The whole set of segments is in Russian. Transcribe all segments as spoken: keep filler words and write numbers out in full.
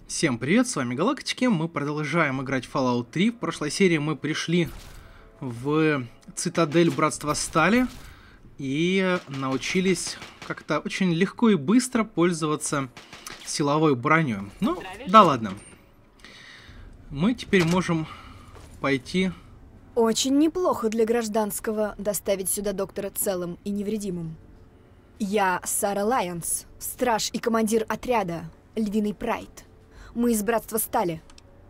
Всем привет, с вами Галактики, мы продолжаем играть в Fallout три. В прошлой серии мы пришли в цитадель Братства Стали и научились как-то очень легко и быстро пользоваться силовой броней. Ну, да ладно. Мы теперь можем пойти... Очень неплохо для гражданского доставить сюда доктора целым и невредимым. Я Сара Лайонс, страж и командир отряда Львиный Прайд. Мы из Братства Стали.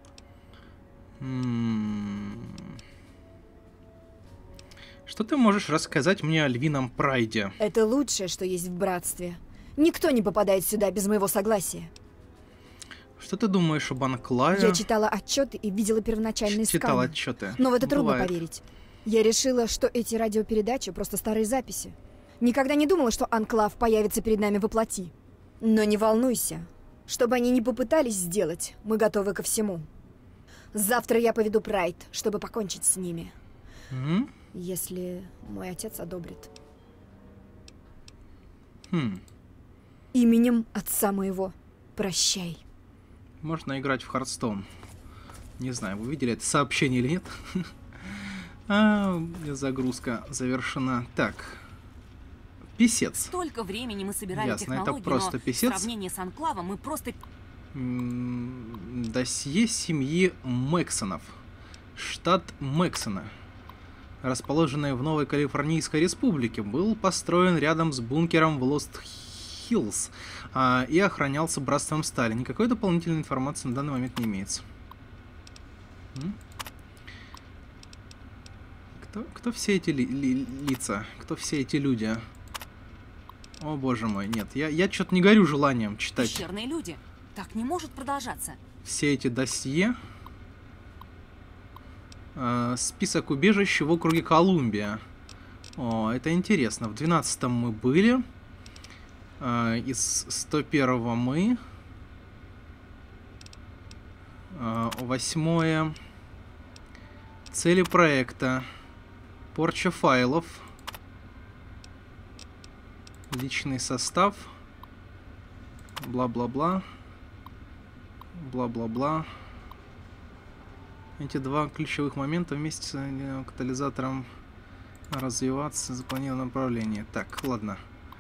Что ты можешь рассказать мне о Львином Прайде? Это лучшее, что есть в Братстве. Никто не попадает сюда без моего согласия. Что ты думаешь об Анклаве? Я читала отчеты и видела первоначальные сканы. Читала отчеты. Но в это трудно Бывает. поверить. Я решила, что эти радиопередачи просто старые записи. Никогда не думала, что Анклав появится перед нами воплоти. Но не волнуйся. Что бы они ни попытались сделать, мы готовы ко всему. Завтра я поведу Прайд, чтобы покончить с ними. М? Если мой отец одобрит. Хм. Именем отца моего, прощай. Можно играть в Хардстоун. Не знаю, вы видели это сообщение или нет? А, загрузка завершена. Так. Писец. Столько времени мы собирали Ясно, технологии, это просто но писец. в сравнении с Анклавом мы просто... М, Досье семьи Мэксонов. Штат Мэксона, расположенный в Новой Калифорнийской Республике, был построен рядом с бункером в Лост-Хиллз а, и охранялся Братством Стали. Никакой дополнительной информации на данный момент не имеется. М? Кто, кто все эти ли, ли, лица? Кто все эти люди? О боже мой, нет, я, я что-то не горю желанием читать Пещерные люди. Так не может продолжаться. все эти досье. Э, список убежищ в округе Колумбия. О, это интересно. В двенадцатом мы были. Э, из сто первого мы. Э, восьмое. Цели проекта. Порча файлов. Личный состав. Бла-бла-бла. Бла-бла-бла. Эти два ключевых момента вместе с э, катализатором развиваться, запланированное направление. Так, ладно.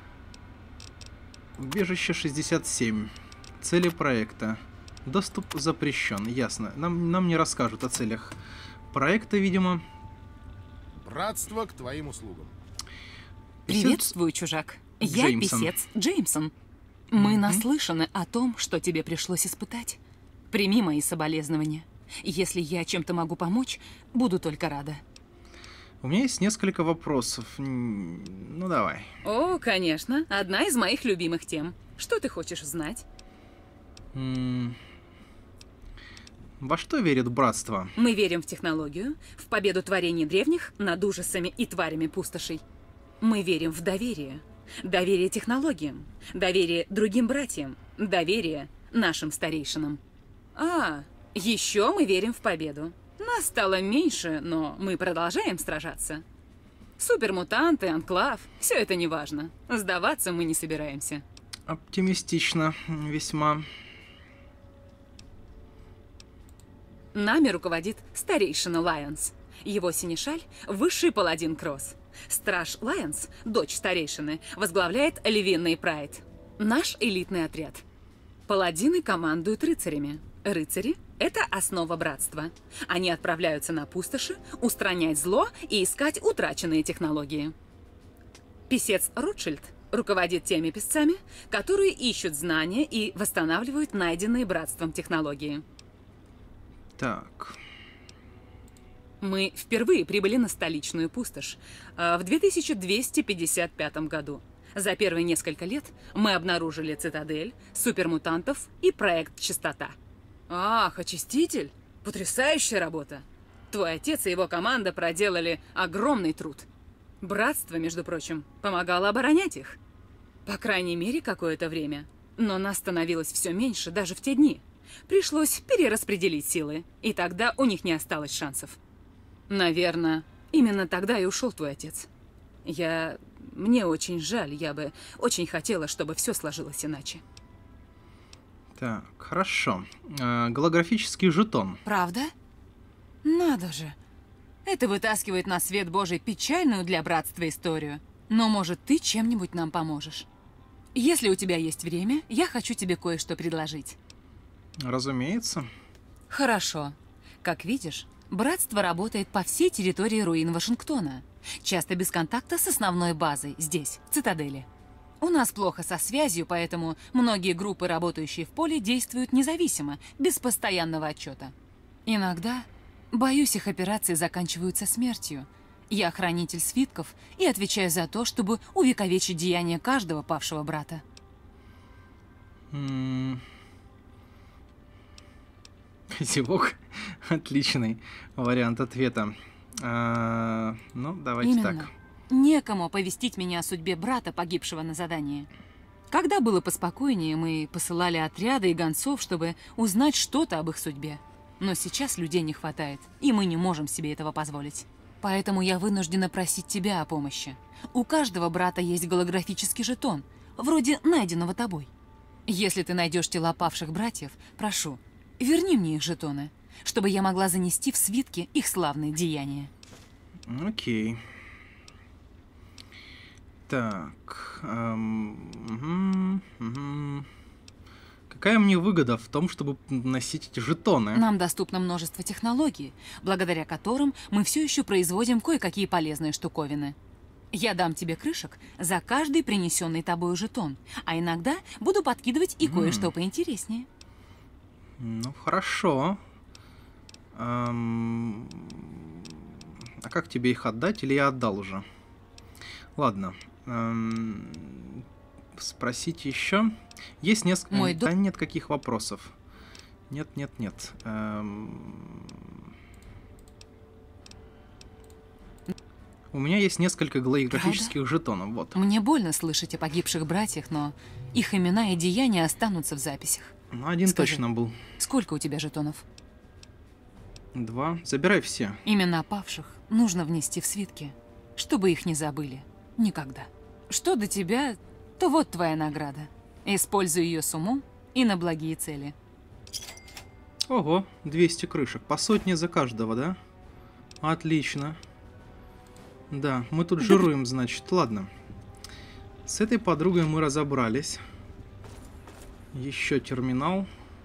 Убежище шестьдесят семь. Цели проекта. Доступ запрещен. Ясно. Нам, нам не расскажут о целях проекта, видимо. Братство к твоим услугам. Писец Приветствую, чужак. Я Джеймсон. писец Джеймсон. Мы Мгм. наслышаны о том, что тебе пришлось испытать. Прими мои соболезнования. Если я чем-то могу помочь, буду только рада. У меня есть несколько вопросов. М, Ну, давай. О, конечно. Одна из моих любимых тем. Что ты хочешь знать? М, Во что верит братство? Мы верим в технологию, в победу творений древних над ужасами и тварями пустошей. Мы верим в доверие. Доверие технологиям, доверие другим братьям, доверие нашим старейшинам. А, еще мы верим в победу. Нас стало меньше, но мы продолжаем сражаться. Супермутанты, Анклав, все это не важно. Сдаваться мы не собираемся. Оптимистично весьма. Нами руководит старейшина Лайонс. Его синешаль – высший паладин Кросс. Страж Лайонс, дочь старейшины, возглавляет Львиный Прайд. Наш элитный отряд. Паладины командуют рыцарями. Рыцари – это основа братства. Они отправляются на пустоши, устранять зло и искать утраченные технологии. Писец Ротшильд руководит теми писцами, которые ищут знания и восстанавливают найденные братством технологии. Так. Мы впервые прибыли на столичную пустошь э, в две тысячи двести пятьдесят пятом году. За первые несколько лет мы обнаружили цитадель, супермутантов и проект «Чистота». Ах, очиститель! Потрясающая работа! Твой отец и его команда проделали огромный труд. Братство, между прочим, помогало оборонять их. По крайней мере, какое-то время. Но нас становилось все меньше даже в те дни. Пришлось перераспределить силы, и тогда у них не осталось шансов. Наверное, именно тогда и ушел твой отец. Я... Мне очень жаль, я бы очень хотела, чтобы все сложилось иначе. Так, хорошо. Э, голографический жетон. Правда? Надо же. Это вытаскивает на свет Божий печальную для братства историю. Но, может, ты чем-нибудь нам поможешь? Если у тебя есть время, я хочу тебе кое-что предложить. Разумеется. Хорошо. Как видишь, братство работает по всей территории руин Вашингтона. Часто без контакта с основной базой, здесь, в Цитадели. У нас плохо со связью, поэтому многие группы, работающие в поле, действуют независимо, без постоянного отчета. Иногда, боюсь, их операции заканчиваются смертью. Я хранитель свитков и отвечаю за то, чтобы увековечить деяния каждого павшего брата. М. Зевок. Отличный вариант ответа. А, ну, давайте Именно. так. Некому оповестить меня о судьбе брата, погибшего на задании. Когда было поспокойнее, мы посылали отряды и гонцов, чтобы узнать что-то об их судьбе. Но сейчас людей не хватает, и мы не можем себе этого позволить. Поэтому я вынуждена просить тебя о помощи. У каждого брата есть голографический жетон, вроде найденного тобой. Если ты найдешь тела павших братьев, прошу, верни мне их жетоны, чтобы я могла занести в свитки их славные деяния. Окей. Так. эм, угу, угу. Какая мне выгода в том, чтобы носить эти жетоны? Нам доступно множество технологий, благодаря которым мы все еще производим кое-какие полезные штуковины. Я дам тебе крышек за каждый принесенный тобой жетон, а иногда буду подкидывать и кое-что М. поинтереснее. Ну, хорошо. Эм, А как тебе их отдать, или я отдал уже? Ладно. Эм, Спросить еще. Есть несколько... Мой Да нет каких вопросов. Нет, нет, нет. Эм, У меня есть несколько голографических жетонов. Вот. Мне больно слышать о погибших братьях, но их имена и деяния останутся в записях. Ну, один Скажи. точно был. Сколько у тебя жетонов? Два. Забирай все. Имена павших нужно внести в свитки, чтобы их не забыли. Никогда. Что до тебя, то вот твоя награда. Используй ее с умом и на благие цели. Ого, двести крышек. По сотне за каждого, да? Отлично. Да, мы тут жируем, значит. Ладно. С этой подругой мы разобрались. Еще терминал.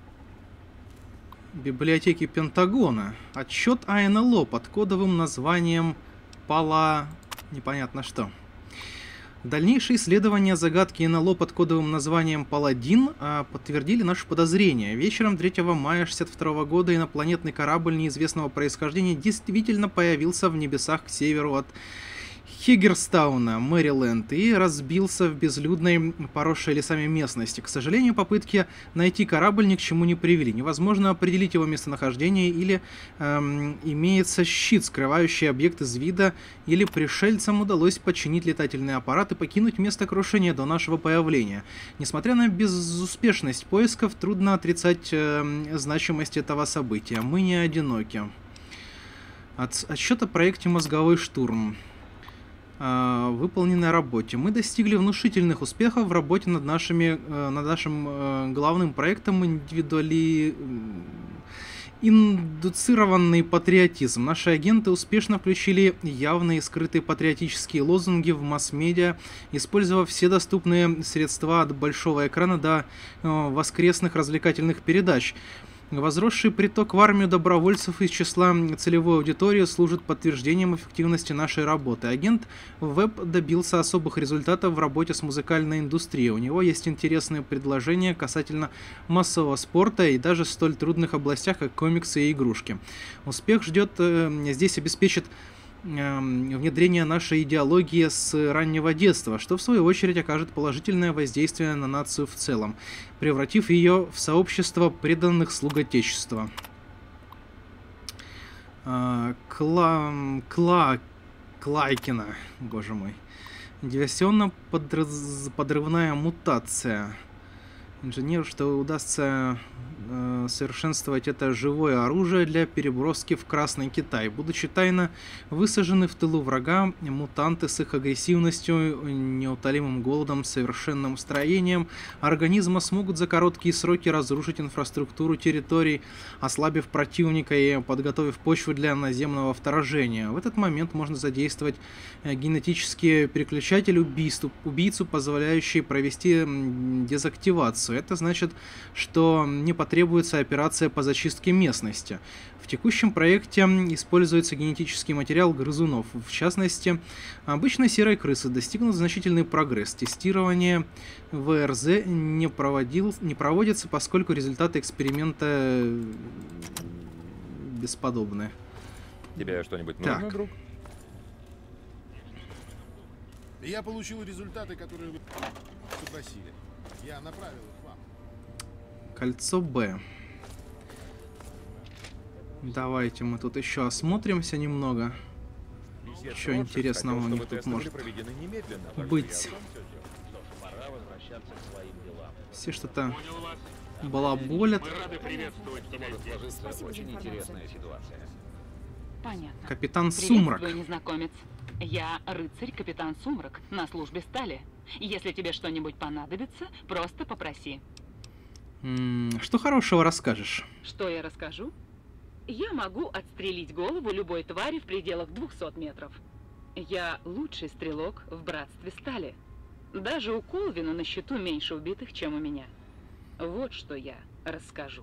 Библиотеки Пентагона. Отчет о эн эл о под кодовым названием Пала... Непонятно что. Дальнейшие исследования загадки эн эл о под кодовым названием Паладин а, подтвердили наши подозрения. Вечером третьего мая шестьдесят второго года инопланетный корабль неизвестного происхождения действительно появился в небесах к северу от Хиггерстауна, Мэриленд, и разбился в безлюдной, поросшей лесами местности. К сожалению, попытки найти корабль ни к чему не привели. Невозможно определить его местонахождение, или эм, имеется щит, скрывающий объект из вида, или пришельцам удалось починить летательный аппарат и покинуть место крушения до нашего появления. Несмотря на безуспешность поисков, трудно отрицать э, значимость этого события. Мы не одиноки. От, отсчет о проекте «Мозговой штурм». Выполненной работе. Мы достигли внушительных успехов в работе над, нашими, над нашим главным проектом индивидуали... индуцированный патриотизм. Наши агенты успешно включили явные и скрытые патриотические лозунги в масс-медиа, используя все доступные средства от большого экрана до воскресных развлекательных передач. Возросший приток в армию добровольцев из числа целевой аудитории служит подтверждением эффективности нашей работы. Агент Веб добился особых результатов в работе с музыкальной индустрией. У него есть интересные предложения касательно массового спорта и даже в столь трудных областях, как комиксы и игрушки. Успех ждет э, здесь обеспечит внедрение нашей идеологии с раннего детства, что в свою очередь окажет положительное воздействие на нацию в целом, превратив ее в сообщество преданных слуг Отечества. Кла... Кла... Клайкина, боже мой. Диверсионно-подрывная мутация. Инженеру, что удастся э, совершенствовать это живое оружие для переброски в Красный Китай. Будучи тайно высажены в тылу врага, мутанты с их агрессивностью, неутолимым голодом, совершенным строением организма смогут за короткие сроки разрушить инфраструктуру территорий, ослабив противника и подготовив почву для наземного вторжения. В этот момент можно задействовать э, генетический переключатель убийству, убийцу, позволяющий провести дезактивацию. Это значит, что не потребуется операция по зачистке местности. В текущем проекте используется генетический материал грызунов. В частности, обычной серой крысы достигнут значительный прогресс. Тестирование в эр зэ не, проводил, не проводится, поскольку результаты эксперимента бесподобны. Тебе что-нибудь нужно, Так. друг? Я получил результаты, которые вы попросили. Я направил их вам. Кольцо Б. Давайте мы тут еще осмотримся немного. Беседа Что Ротшильд интересного хотел, у них чтобы тут тесты были может проведены немедленно, так что быть? я сам всё сделаю. Все что-то балаболят. Мы рады приветствовать тебя здесь. Спасибо за информацию. Понятно. Капитан Сумрак. Приветствую, незнакомец. Я рыцарь капитан Сумрак на службе стали. Если тебе что-нибудь понадобится, просто попроси. М, Что хорошего расскажешь? Что я расскажу? Я могу отстрелить голову любой твари в пределах двухсот метров. Я лучший стрелок в братстве стали. Даже у Колвина на счету меньше убитых, чем у меня. Вот что я расскажу.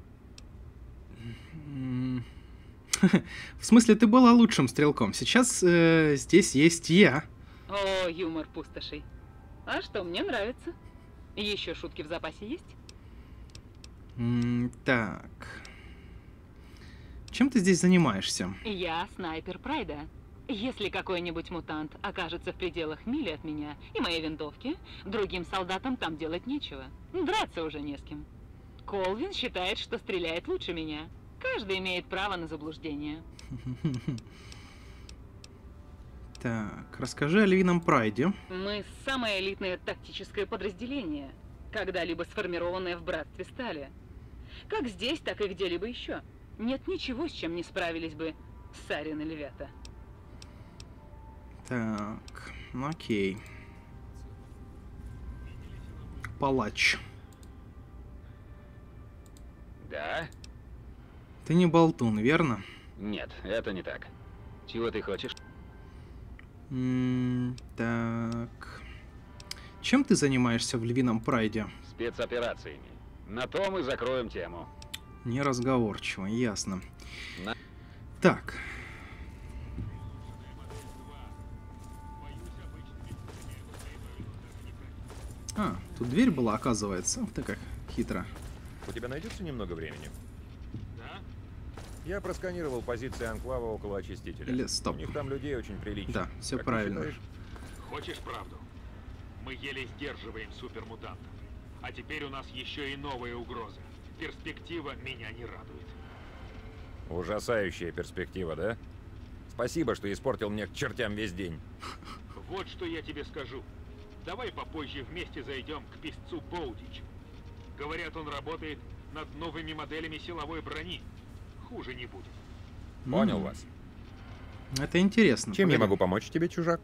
М, В смысле, ты была лучшим стрелком. Сейчас э, здесь есть я. О, юмор пустошей. А что, мне нравится. Еще шутки в запасе есть? М, Так. Чем ты здесь занимаешься? Я снайпер Прайда. Если какой-нибудь мутант окажется в пределах мили от меня и моей винтовки, другим солдатам там делать нечего. Драться уже не с кем. Колвин считает, что стреляет лучше меня. Каждый имеет право на заблуждение. Так, расскажи о Львином Прайде. Мы самое элитное тактическое подразделение, когда-либо сформированное в братстве стали. Как здесь, так и где-либо еще. Нет ничего, с чем не справились бы Сарин и Левята. Так, ну окей. Палач. Да? Ты не болтун, верно? Нет, это не так. Чего ты хочешь? М, Так. Чем ты занимаешься в Львином Прайде? Спецоперациями. На то мы закроем тему. Неразговорчиво, ясно. На- Так. А, тут дверь была, оказывается. Ух ты как хитро. У тебя найдется немного времени? Да? Я просканировал позиции анклава около очистителя. Или стоп. У них там людей очень прилично. Да, все Как ты правильно. считаешь? Хочешь правду? Мы еле сдерживаем супермутантов. А теперь у нас еще и новая угроза. Перспектива меня не радует. Ужасающая перспектива, да? Спасибо, что испортил мне к чертям весь день. Вот что я тебе скажу. Давай попозже вместе зайдем к писцу Боудичу. Говорят, он работает над новыми моделями силовой брони. Хуже не будет. Понял М, вас. Это интересно. Чем я Погоди. могу помочь тебе, чужак?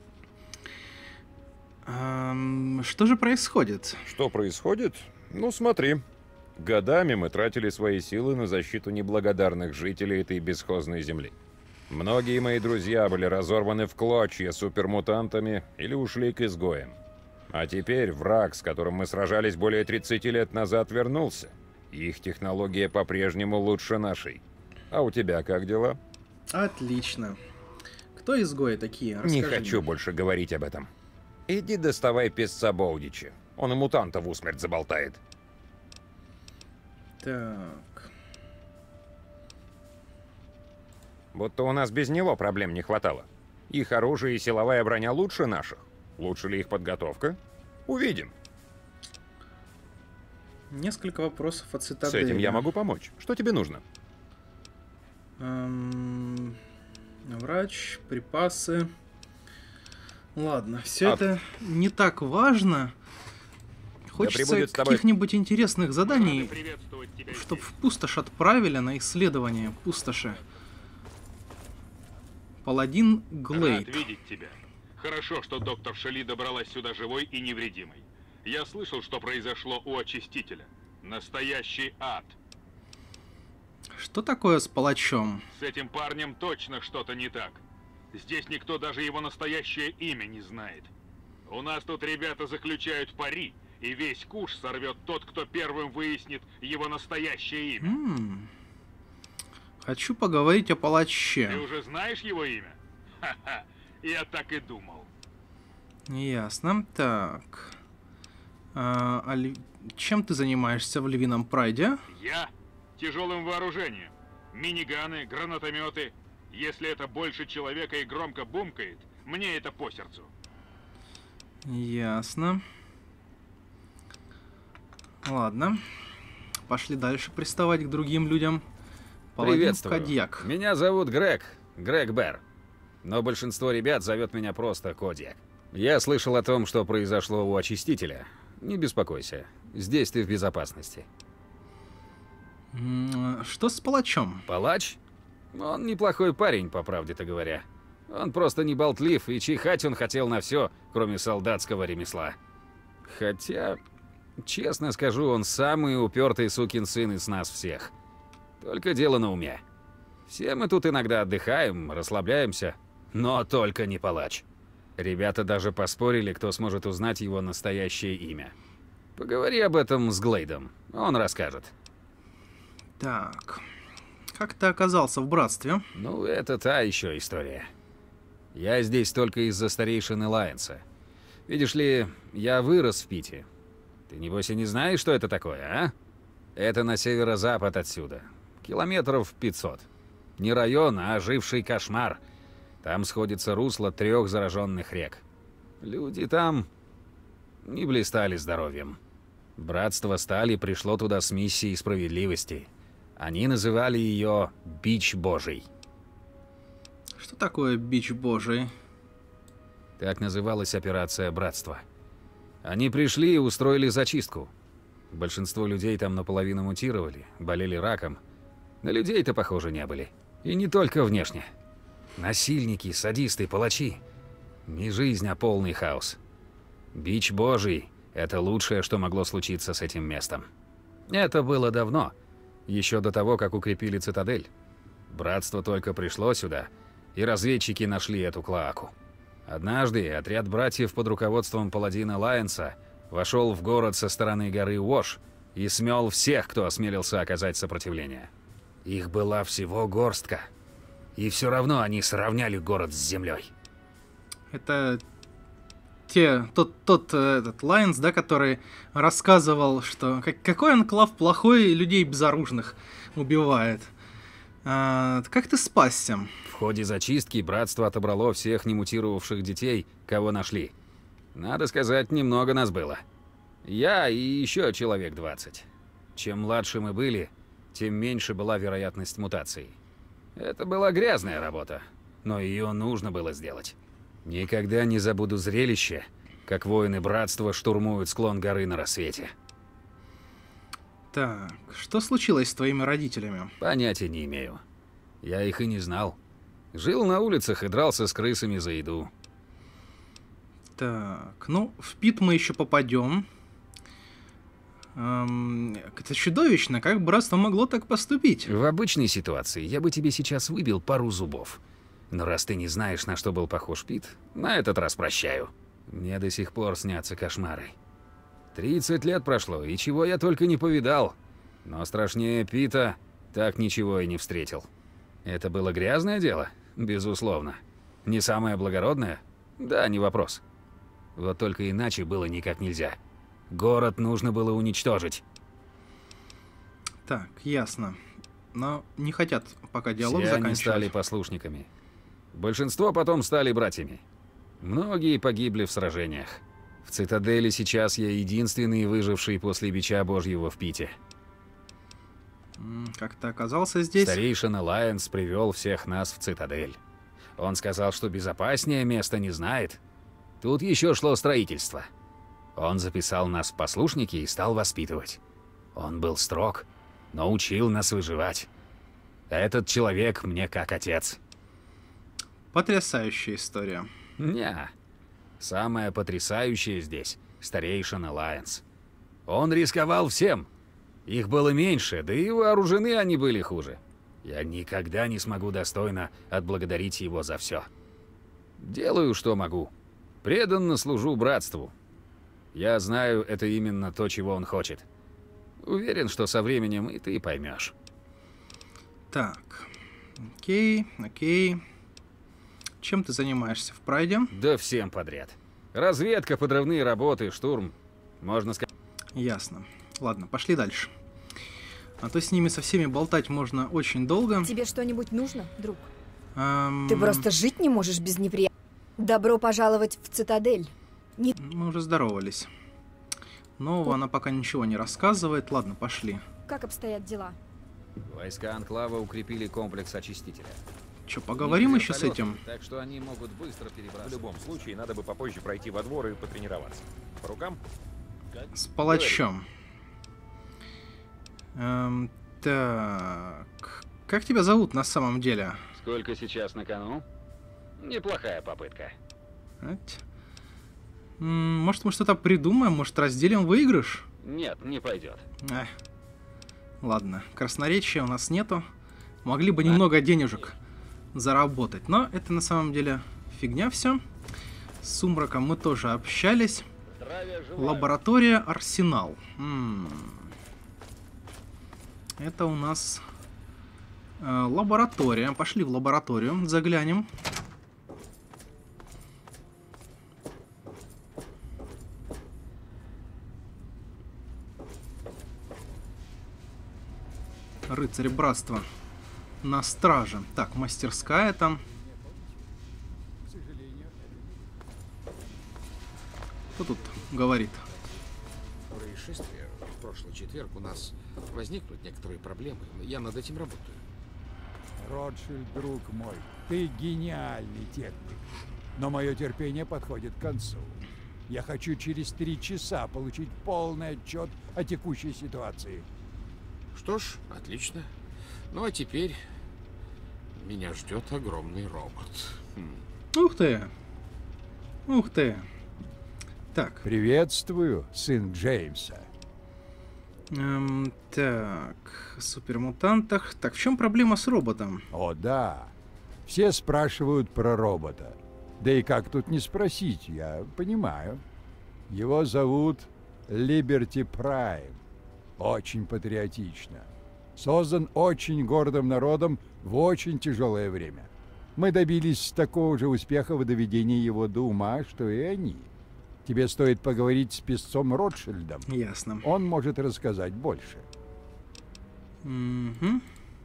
Ам, Что же происходит? Что происходит? Ну, смотри. Годами мы тратили свои силы на защиту неблагодарных жителей этой бесхозной земли. Многие мои друзья были разорваны в клочья супермутантами или ушли к изгоям. А теперь враг, с которым мы сражались более тридцати лет назад, вернулся. Их технология по-прежнему лучше нашей. А у тебя как дела? Отлично. Кто изгои такие? Не Расскажи хочу мне. больше говорить об этом. Иди доставай песца Боудича. Он и мутанта в усмерть заболтает. Так. Будто у нас без него проблем не хватало. Их оружие и силовая броня лучше наших. Лучше ли их подготовка? Увидим. Несколько вопросов о С цитадели. этим я могу помочь. Что тебе нужно? Эм, Врач, припасы. Ладно, все А- это не так важно. Хочется пребудет с тобой- каких-нибудь интересных заданий, Рады приветствовать тебя чтоб здесь. в пустошь отправили на исследование пустоши. Паладин Глейд. Рад видеть тебя. Хорошо, что доктор Шали добралась сюда живой и невредимой. Я слышал, что произошло у Очистителя. Настоящий ад. Что такое с палачом? С этим парнем точно что-то не так. Здесь никто даже его настоящее имя не знает. У нас тут ребята заключают пари, и весь куш сорвет тот, кто первым выяснит его настоящее имя. М. Хочу поговорить о Ты палаче. уже знаешь его имя? Ха-ха, я так и думал. Ясно. Так. А, а ль- чем ты занимаешься в Львином Прайде? Я тяжелым вооружением. Миниганы, гранатометы. Если это больше человека и громко бумкает, мне это по сердцу. Ясно. Ладно. Пошли дальше приставать к другим людям. Паладин Приветствую. Кодьяк. Меня зовут Грег. Грег Бэр. Но большинство ребят зовет меня просто Кодьяк. Я слышал о том, что произошло у Очистителя. Не беспокойся. Здесь ты в безопасности. М, Что с палачом? Палач? Он неплохой парень, по правде-то говоря. Он просто не болтлив, и чихать он хотел на все, кроме солдатского ремесла. Хотя, честно скажу, он самый упертый сукин сын из нас всех. Только дело на уме. Все мы тут иногда отдыхаем, расслабляемся, но только не палач. Ребята даже поспорили, кто сможет узнать его настоящее имя. Поговори об этом с Глейдом, он расскажет. Так. Как ты оказался в братстве? Ну, это та еще история. Я здесь только из-за старейшины Лайенса. Видишь ли, я вырос в Пите. Ты, небось, и не знаешь, что это такое, а? Это на северо-запад отсюда. Километров пятьсот. Не район, а оживший кошмар. Там сходится русло трех зараженных рек. Люди там не блистали здоровьем. Братство Стали пришло туда с миссией справедливости. Они называли ее «Бич Божий». Что такое бич божий? Так называлась операция Братства. Они пришли и устроили зачистку. Большинство людей там наполовину мутировали, болели раком. На людей-то, похоже, не были. И не только внешне. Насильники, садисты, палачи. Не жизнь, а полный хаос. Бич Божий — это лучшее, что могло случиться с этим местом. Это было давно, еще до того, как укрепили цитадель. Братство только пришло сюда, и разведчики нашли эту клоаку. Однажды отряд братьев под руководством паладина Лайенса вошел в город со стороны горы Уош и смел всех, кто осмелился оказать сопротивление. Их была всего горстка. И все равно они сравняли город с землей. Это те, тот, тот э, этот Лайнс, да, который рассказывал, что как, какой анклав плохой, людей безоружных убивает. А, как ты спасся? В ходе зачистки братство отобрало всех немутировавших детей, кого нашли. Надо сказать, немного нас было. Я и еще человек двадцать. Чем младше мы были, тем меньше была вероятность мутации. Это была грязная работа, но ее нужно было сделать. Никогда не забуду зрелище, как воины братства штурмуют склон горы на рассвете. Так, что случилось с твоими родителями? Понятия не имею. Я их и не знал. Жил на улицах и дрался с крысами за еду. Так, ну, в Пит мы еще попадем. Эм, это чудовищно, как братство могло так поступить? В обычной ситуации я бы тебе сейчас выбил пару зубов. Но раз ты не знаешь, на что был похож Пит, на этот раз прощаю. Мне до сих пор снятся кошмары. тридцать лет прошло, и чего я только не повидал. Но страшнее Пита так ничего и не встретил. Это было грязное дело? Безусловно. Не самое благородное? Да, не вопрос. Вот только иначе было никак нельзя. Город нужно было уничтожить. Так, ясно. Но не хотят пока диалог Все они заканчивать. стали послушниками. Большинство потом стали братьями. Многие погибли в сражениях. В цитадели сейчас я единственный выживший после бича Божьего в Пите. М, Как ты оказался здесь? Старейшина Лайенс привел всех нас в цитадель. Он сказал, что безопаснее места не знает. Тут еще шло строительство. Он записал нас в послушники и стал воспитывать. Он был строг, но учил нас выживать. Этот человек мне как отец. Потрясающая история. Не. Самое потрясающее здесь — старейшина Лайонс. Он рисковал всем. Их было меньше, да и вооружены они были хуже. Я никогда не смогу достойно отблагодарить его за все. Делаю, что могу. Преданно служу братству. Я знаю, это именно то, чего он хочет. Уверен, что со временем и ты поймешь. Так. Окей, окей. Чем ты занимаешься в Прайде? Да всем подряд. Разведка, подрывные работы, штурм. Можно сказать... Ясно. Ладно, пошли дальше. А то с ними со всеми болтать можно очень долго. Тебе что-нибудь нужно, друг? Эм... Ты просто жить не можешь без неприятностей. Добро пожаловать в Цитадель. Не... Мы уже здоровались. Нового она пока ничего не рассказывает. Ладно, пошли. Как обстоят дела? Войска Анклава укрепили комплекс очистителя. Че, поговорим еще с этим? Так что они могут быстро перебраться. В любом случае, надо бы попозже пройти во двор и потренироваться. По рукам? С палачом. Эм, так. Как тебя зовут на самом деле? Сколько сейчас на кону? Неплохая попытка. Ать. М, Может, мы что-то придумаем? Может, разделим выигрыш? Нет, не пойдет. Эх. Ладно, красноречия у нас нету. Могли бы немного денежек заработать. Но это на самом деле фигня все. С Сумраком мы тоже общались. Лаборатория Арсенал. М-м. Это у нас э, лаборатория. Пошли в лабораторию, заглянем. Рыцарь братства на страже. Так, мастерская там. Кто тут говорит? Происшествие в прошлый четверг у нас возникнут некоторые проблемы. Я над этим работаю. Ротшильд, друг мой, ты гениальный техник. Но мое терпение подходит к концу. Я хочу через три часа получить полный отчет о текущей ситуации. Что ж, отлично. Ну а теперь меня ждет огромный робот. Хм. Ух ты! Ух ты! Так. Приветствую, сын Джеймса. Эм, так, супермутантах. Так, в чем проблема с роботом? О, да. Все спрашивают про робота. Да и как тут не спросить, я понимаю. Его зовут Liberty Prime. Очень патриотично. Создан очень гордым народом в очень тяжелое время. Мы добились такого же успеха в доведении его до ума, что и они. Тебе стоит поговорить с писцом Ротшильдом. Ясно. Он может рассказать больше. Угу.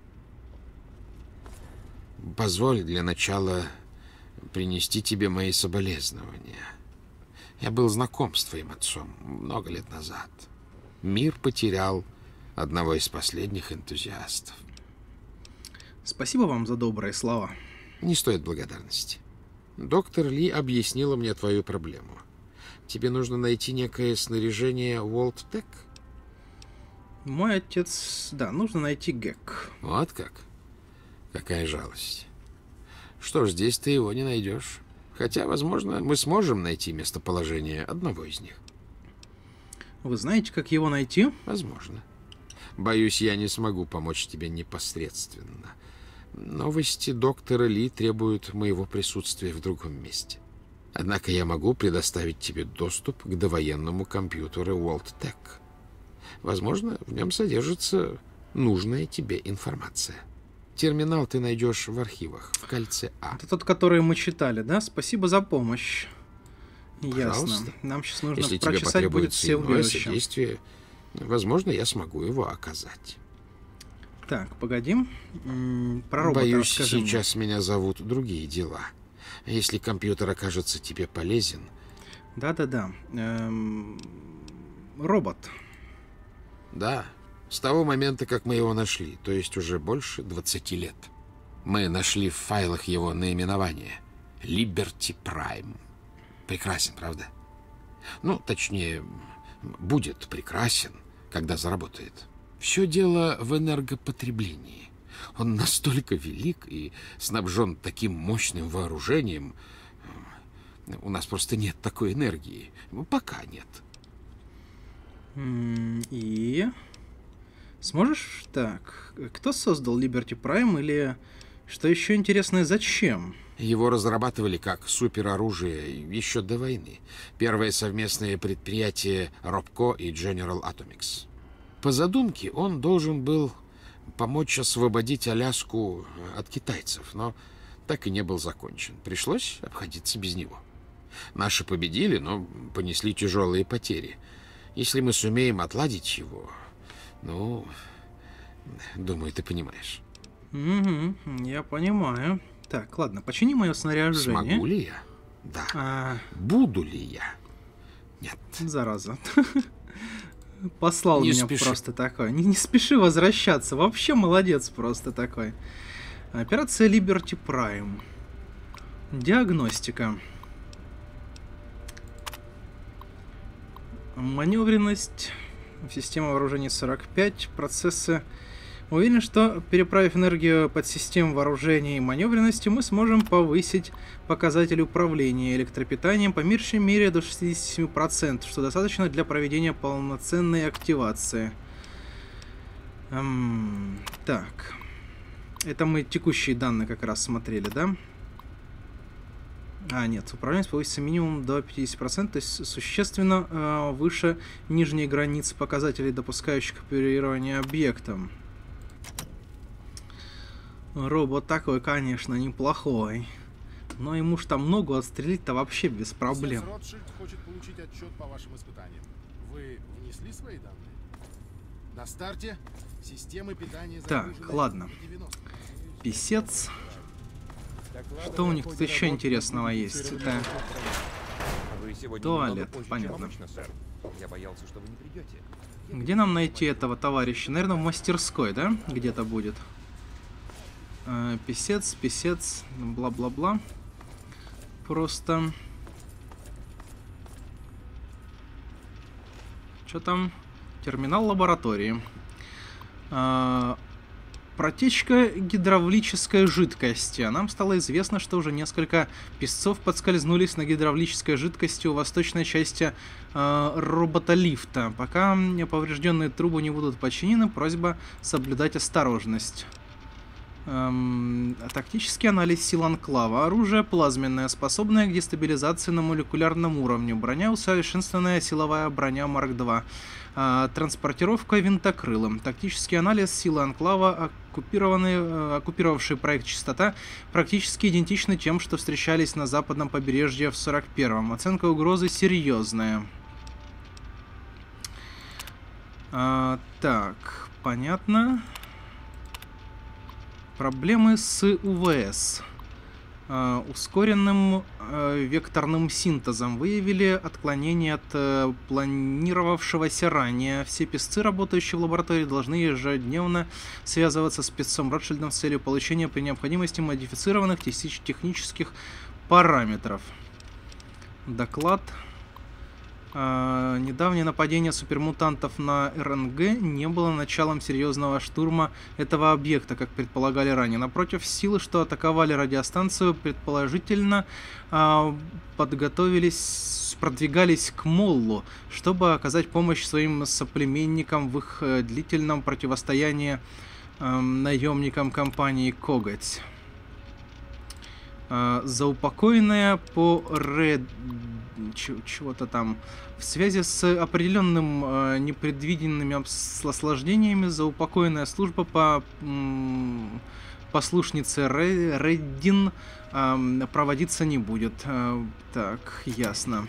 Позволь для начала принести тебе мои соболезнования. Я был знаком с твоим отцом много лет назад. Мир потерял одного из последних энтузиастов. Спасибо вам за добрые слова. Не стоит благодарности. Доктор Ли объяснила мне твою проблему. Тебе нужно найти некое снаряжение Волттек? Мой отец... Да, нужно найти ГЭК. Вот как? Какая жалость. Что ж, здесь ты его не найдешь. Хотя, возможно, мы сможем найти местоположение одного из них. Вы знаете, как его найти? Возможно. Боюсь, я не смогу помочь тебе непосредственно. Новости доктора Ли требуют моего присутствия в другом месте. Однако я могу предоставить тебе доступ к довоенному компьютеру Волттек. Возможно, в нем содержится нужная тебе информация. Терминал ты найдешь в архивах, в кольце А. Это тот, который мы читали, да? Спасибо за помощь. Пожалуйста. Ясно. Нам сейчас нужно Если тебе прочесать будет потребуется все иное убежища. содействие, возможно, я смогу его оказать. Так, погоди. М, Про робота Боюсь, расскажи мне. сейчас меня зовут другие дела. Если компьютер окажется тебе полезен... Да-да-да. Эм, Робот. Да, с того момента, как мы его нашли, то есть уже больше двадцати лет. Мы нашли в файлах его наименование. Liberty Prime. Прекрасен, правда? Ну, точнее, будет прекрасен, когда заработает. Все дело в энергопотреблении. Он настолько велик и снабжен таким мощным вооружением. У нас просто нет такой энергии. Пока нет. И... Сможешь... Так, кто создал Liberty Prime или... Что еще интересное, зачем? Его разрабатывали как супероружие еще до войны. Первое совместное предприятие Робко и General Atomics. По задумке он должен был помочь освободить Аляску от китайцев, но так и не был закончен. Пришлось обходиться без него. Наши победили, но понесли тяжелые потери. Если мы сумеем отладить его, ну, думаю, ты понимаешь. Угу, я понимаю. Так, ладно, почини мое снаряжение. Смогу ли я? Да. А... Буду ли я? Нет. Зараза. Послал не меня спеши. Просто такой. Не, не спеши возвращаться. Вообще молодец просто такой. Операция Liberty Prime. Диагностика. Маневренность. Система вооружений сорок пять. Процессы. Уверен, что, переправив энергию под систему вооружения и маневренности, мы сможем повысить показатель управления электропитанием по меньшей мере до шестидесяти семи процентов, что достаточно для проведения полноценной активации. Эм, так. Это мы текущие данные как раз смотрели, да? А, нет, управление повысится минимум до пятидесяти процентов, то есть существенно э, выше нижней границы показателей, допускающих оперирование объектом. Робот такой, конечно, неплохой. Но ему ж там ногу отстрелить-то вообще без проблем. Ротшильд хочет получить отчет по вашим испытаниям. Вы внесли свои данные? На старте системы питания... Так, ладно. Писец. Что у них тут еще интересного есть? Это... Туалет, понятно. Где нам найти этого товарища? Наверное, в мастерской, да? Где-то будет. Писец, писец, бла-бла-бла. Просто... Что там? Терминал лаборатории. А, протечка гидравлической жидкости. А нам стало известно, что уже несколько песцов подскользнулись на гидравлической жидкости у восточной части а, роботолифта. Пока поврежденные трубы не будут починены, просьба соблюдать осторожность. Эм, тактический анализ сил Анклава. Оружие плазменное, способное к дестабилизации на молекулярном уровне. Броня усовершенствованная, силовая броня Марк два. Э, транспортировка винтокрылом. Тактический анализ силы Анклава, оккупированные, оккупировавший проект Чистота, практически идентичны тем, что встречались на западном побережье в сорок первом. Оценка угрозы серьезная. Э, так, понятно. Проблемы с УВС. Э, ускоренным э, векторным синтезом выявили отклонение от э, планировавшегося ранее. Все песцы, работающие в лаборатории, должны ежедневно связываться с песцом Ротшильдом с целью получения при необходимости модифицированных технических параметров. Доклад. Uh, недавнее нападение супермутантов на РНГ не было началом серьезного штурма этого объекта, как предполагали ранее. Напротив, силы, что атаковали радиостанцию, предположительно uh, подготовились, продвигались к Моллу, чтобы оказать помощь своим соплеменникам в их uh, длительном противостоянии uh, наемникам компании Коготь. Uh, заупокоенная по Ред... чего-то там в связи с определенным э, непредвиденными осложнениями, заупокоенная служба по м, послушнице Реддин э, проводиться не будет. Э, так, ясно.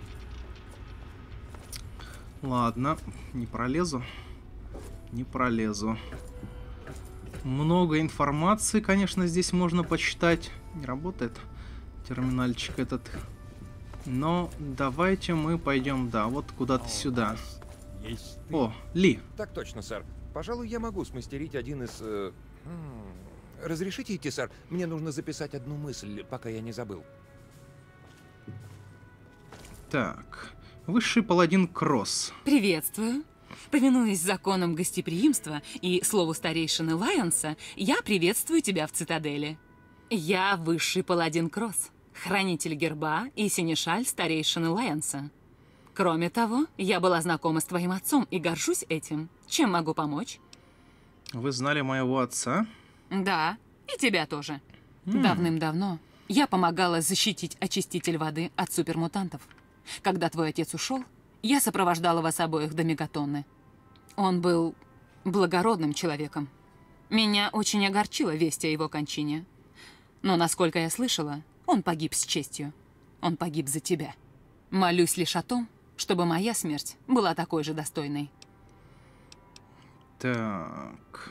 Ладно, не пролезу. Не пролезу. Много информации, конечно, здесь можно почитать. Не работает терминальчик этот. Но давайте мы пойдем, да, вот куда-то сюда. О, Ли. Так точно, сэр. Пожалуй, я могу смастерить один из... Э, разрешите идти, сэр? Мне нужно записать одну мысль, пока я не забыл. Так. Высший паладин Кросс. Приветствую. Повинуясь законам гостеприимства и слову старейшины Лайонса, я приветствую тебя в цитадели. Я высший паладин Кросс, хранитель герба и синешаль старейшины Лайонса. Кроме того, я была знакома с твоим отцом и горжусь этим. Чем могу помочь? Вы знали моего отца? Да, и тебя тоже. М. Давным-давно я помогала защитить очиститель воды от супермутантов. Когда твой отец ушел, я сопровождала вас обоих до Мегатонны. Он был благородным человеком. Меня очень огорчила весть о его кончине. Но, насколько я слышала, он погиб с честью. Он погиб за тебя. Молюсь лишь о том, чтобы моя смерть была такой же достойной. Так...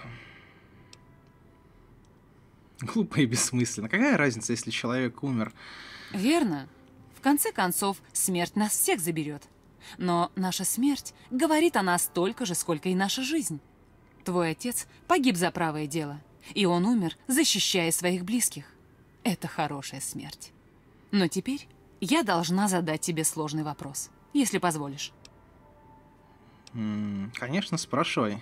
Глупо и бессмысленно. Какая разница, если человек умер? Верно. В конце концов, смерть нас всех заберет. Но наша смерть говорит о нас столько же, сколько и наша жизнь. Твой отец погиб за правое дело, и он умер, защищая своих близких. Это хорошая смерть. Но теперь я должна задать тебе сложный вопрос, если позволишь. М, Конечно, спрашивай.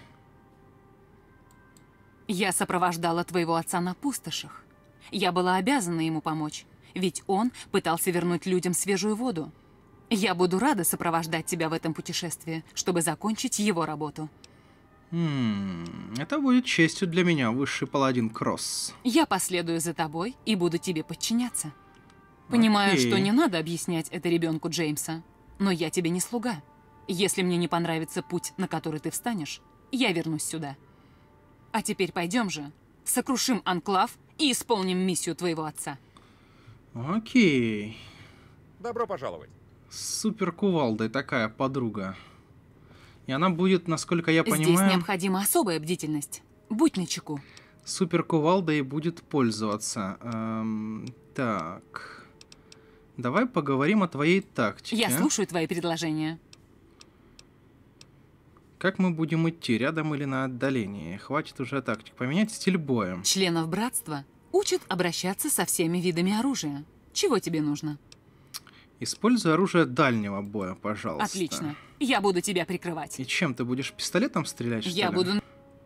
Я сопровождала твоего отца на пустошах. Я была обязана ему помочь, ведь он пытался вернуть людям свежую воду. Я буду рада сопровождать тебя в этом путешествии, чтобы закончить его работу. М, Это будет честью для меня, высший паладин Кросс. Я последую за тобой и буду тебе подчиняться. Понимаю, Окей. что не надо объяснять это ребенку Джеймса, но я тебе не слуга. Если мне не понравится путь, на который ты встанешь, я вернусь сюда. А теперь пойдем же, сокрушим Анклав и исполним миссию твоего отца. Окей. Добро пожаловать. С супер кувалдой такая подруга. И она будет, насколько я Здесь понимаю, необходима особая бдительность. Будь начеку. супер кувалдой будет пользоваться. Эм, так. Давай поговорим о твоей тактике. Я слушаю твои предложения. Как мы будем идти, рядом или на отдалении? Хватит уже тактик. Поменять стиль боя. Членов братства учат обращаться со всеми видами оружия. Чего тебе нужно? Используй оружие дальнего боя, пожалуйста. Отлично. Я буду тебя прикрывать. И чем, ты будешь пистолетом стрелять, что Я ли? буду...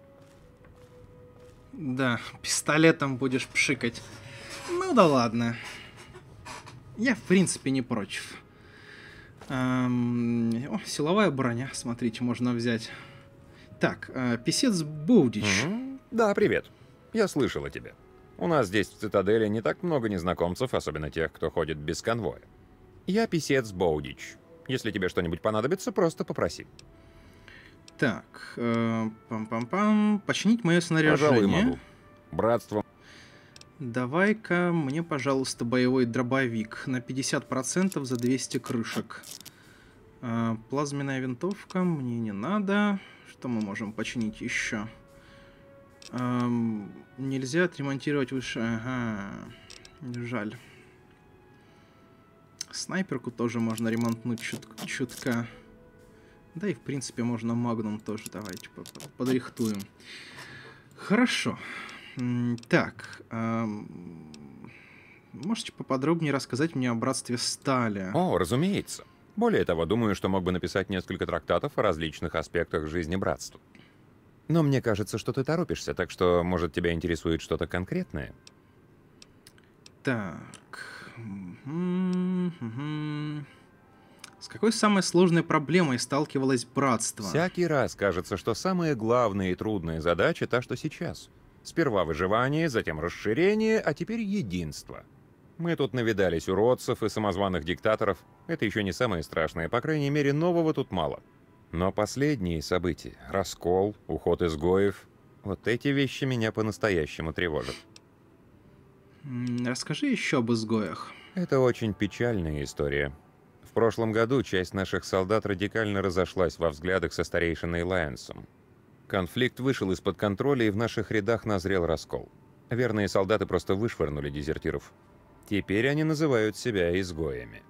Да, пистолетом будешь пшикать. Ну да ладно. Я, в принципе, не против. Эм, О, силовая броня, смотрите, можно взять. Так, э, писец Боудич. Мгм. Да, привет. Я слышал о тебе. У нас здесь в Цитадели не так много незнакомцев, особенно тех, кто ходит без конвоя. Я писец Боудич. Если тебе что-нибудь понадобится, просто попроси. Так, э, пам-пам-пам. Починить мое Пожалуй, снаряжение. могу. Братство. Давай-ка мне, пожалуйста, боевой дробовик на пятьдесят процентов за двести крышек. Э, плазменная винтовка мне не надо. Что мы можем починить еще? Эм, нельзя отремонтировать выше... Ага, жаль. Снайперку тоже можно ремонтнуть чут чутка. Да и, в принципе, можно магнум тоже. Давайте по -по подрихтуем. Хорошо. М, Так. эм, Можете поподробнее рассказать мне о братстве Стали? О, разумеется. Более того, думаю, что мог бы написать несколько трактатов о различных аспектах жизни братства. Но мне кажется, что ты торопишься, так что, может, тебя интересует что-то конкретное? Так. Мгм, мгм. С какой самой сложной проблемой сталкивалось братство? Всякий раз кажется, что самая главная и трудная задача та, что сейчас. Сперва выживание, затем расширение, а теперь единство. Мы тут навидались уродцев и самозваных диктаторов. Это еще не самое страшное, по крайней мере, нового тут мало. Но последние события — раскол, уход изгоев — вот эти вещи меня по-настоящему тревожат. М, Расскажи еще об изгоях. Это очень печальная история. В прошлом году часть наших солдат радикально разошлась во взглядах со старейшиной Лайонсом. Конфликт вышел из-под контроля, и в наших рядах назрел раскол. Верные солдаты просто вышвырнули дезертиров. Теперь они называют себя изгоями.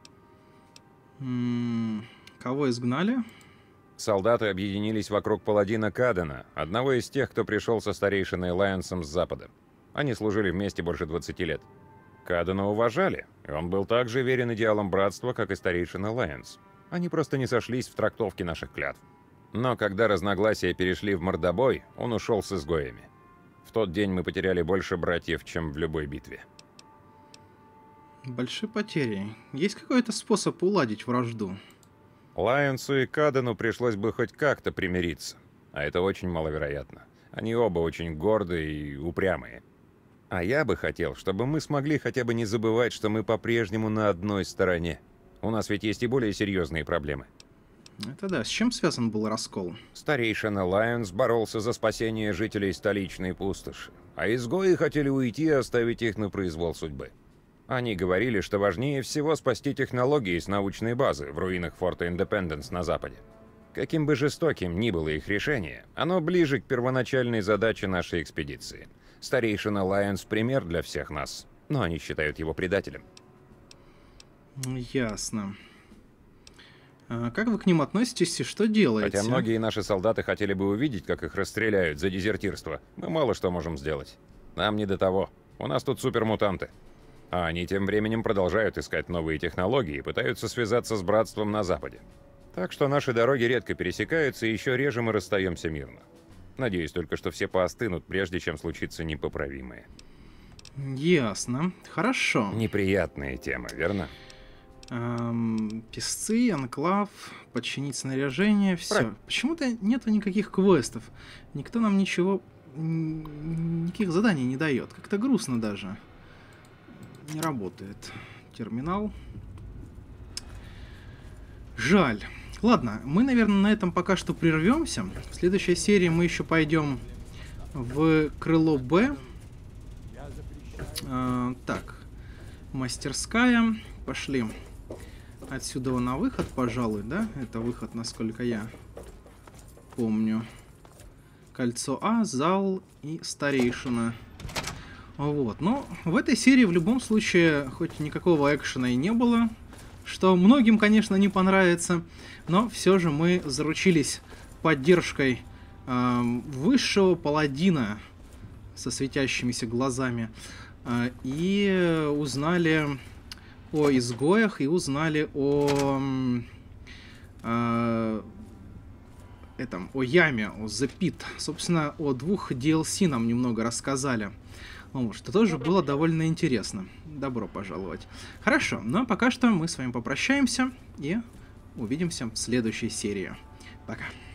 М, Кого изгнали? Солдаты объединились вокруг паладина Кадена, одного из тех, кто пришел со старейшиной Лайонсом с запада. Они служили вместе больше двадцати лет. Кадена уважали, и он был так же верен идеалам братства, как и старейшина Лайонс. Они просто не сошлись в трактовке наших клятв. Но когда разногласия перешли в мордобой, он ушел с изгоями. В тот день мы потеряли больше братьев, чем в любой битве. Большие потери. Есть какой-то способ уладить вражду? Лайонсу и Кадену пришлось бы хоть как-то примириться. А это очень маловероятно. Они оба очень гордые и упрямые. А я бы хотел, чтобы мы смогли хотя бы не забывать, что мы по-прежнему на одной стороне. У нас ведь есть и более серьезные проблемы. Это да. С чем связан был раскол? Старейшина Лайонс боролся за спасение жителей столичной пустоши, а изгои хотели уйти и оставить их на произвол судьбы. Они говорили, что важнее всего спасти технологии с научной базы в руинах форта Индепенденс на западе. Каким бы жестоким ни было их решение, оно ближе к первоначальной задаче нашей экспедиции. Старейшина Лайонс пример для всех нас, но они считают его предателем. Ясно. А как вы к ним относитесь и что делаете? Хотя многие наши солдаты хотели бы увидеть, как их расстреляют за дезертирство, мы мало что можем сделать. Нам не до того. У нас тут супермутанты. А они тем временем продолжают искать новые технологии и пытаются связаться с братством на западе. Так что наши дороги редко пересекаются, и еще реже мы расстаемся мирно. Надеюсь только, что все поостынут, прежде чем случится непоправимое. Ясно. Хорошо. Неприятная тема, верно? Эм, песцы, анклав, подчинить снаряжение, все. Правильно. Почему-то нету никаких квестов. Никто нам ничего, никаких заданий не дает. Как-то грустно даже. Не работает терминал. Жаль. Ладно, мы, наверное, на этом пока что прервемся. В следующей серии мы еще пойдем в крыло Б. А, так, мастерская. Пошли отсюда на выход, пожалуй, да? Это выход, насколько я помню. Кольцо А, зал и старейшина. Вот, но в этой серии в любом случае, хоть никакого экшена и не было, что многим, конечно, не понравится, но все же мы заручились поддержкой э, высшего паладина со светящимися глазами э, и узнали о изгоях и узнали о э, этом, о яме, о The Pit. Собственно, о двух ди эл си нам немного рассказали. Вот, что тоже было довольно интересно. Добро пожаловать. Хорошо, но пока что мы с вами попрощаемся и увидимся в следующей серии. Пока.